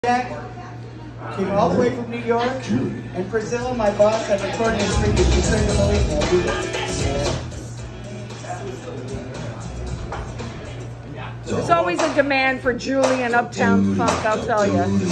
Jack came all the way from New York, and Priscilla, my boss, I'm recording this for you. She's saying to believe I'll do this. There's always a demand for Julie and Uptown Funk, I'll tell you.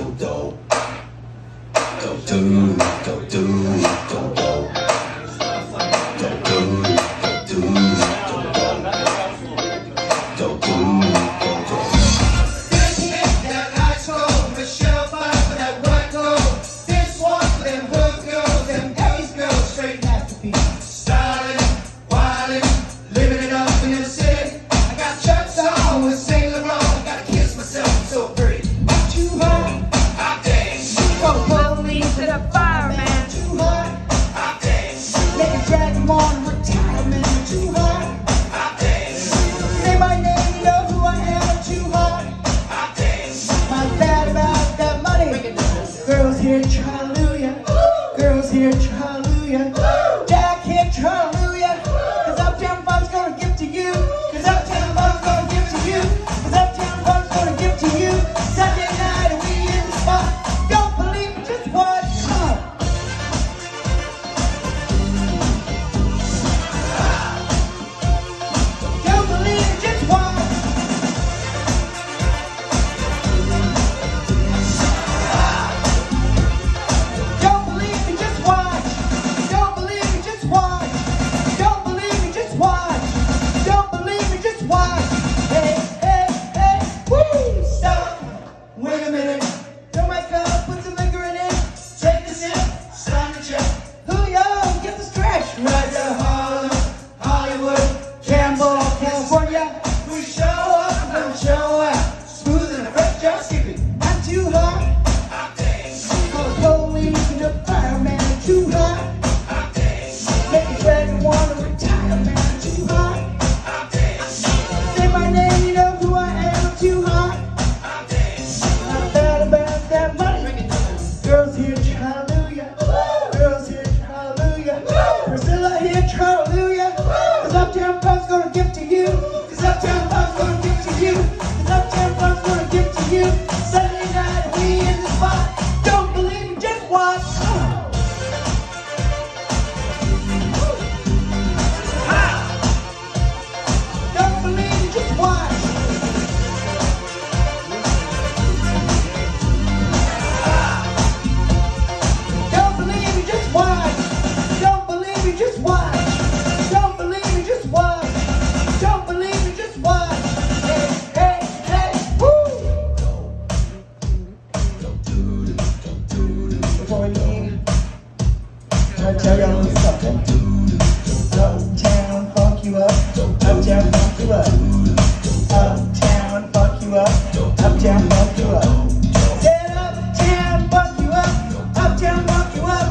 Girls here, hallelujah. Jack here, hallelujah. Cause Uptown Funk's gonna give to you. Cause Uptown Funk's gonna give to you. Cause Uptown Funk's gonna give to you. Sunday night and we in the spot. Don't believe me, just watch. Don't believe me, just watch. Priscilla here, hallelujah. Cause Uptown Funk's gonna give to you. Cause Uptown Funk's gonna give to you. Cause Uptown Funk's gonna give to you. Sunday night we in the spot. Don't believe me, just watch. Don't believe me, just watch. Don't believe me, just watch. Just watch. Don't believe me, just watch. Don't believe me, just watch. Hey, hey, hey, woo! Before we leave, I'll tell y'all a little something. Uptown funk you up. Uptown funk you up. Uptown funk you up. Uptown funk you up. Said uptown funk you up. Uptown funk you up.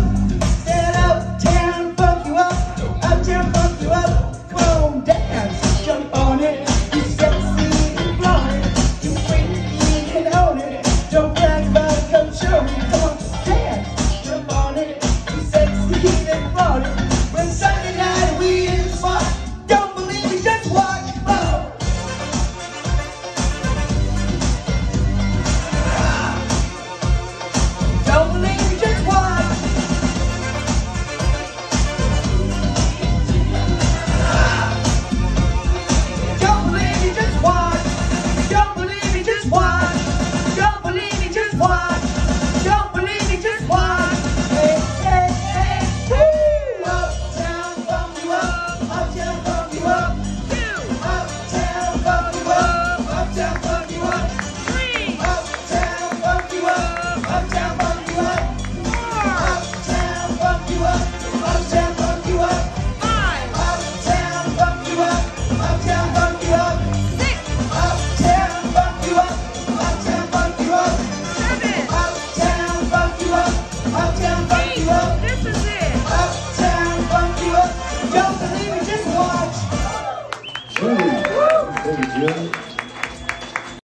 Uptown funk you up, come on, dance, jump on it. You sexy and flaunt it, you freaky and own it. Don't brag about it, come show me. Come on, dance, jump on it. You sexy and flaunt it. When Sunday night we in the spot, don't believe me, just watch. Don't believe me, just watch. Uptown funk you up.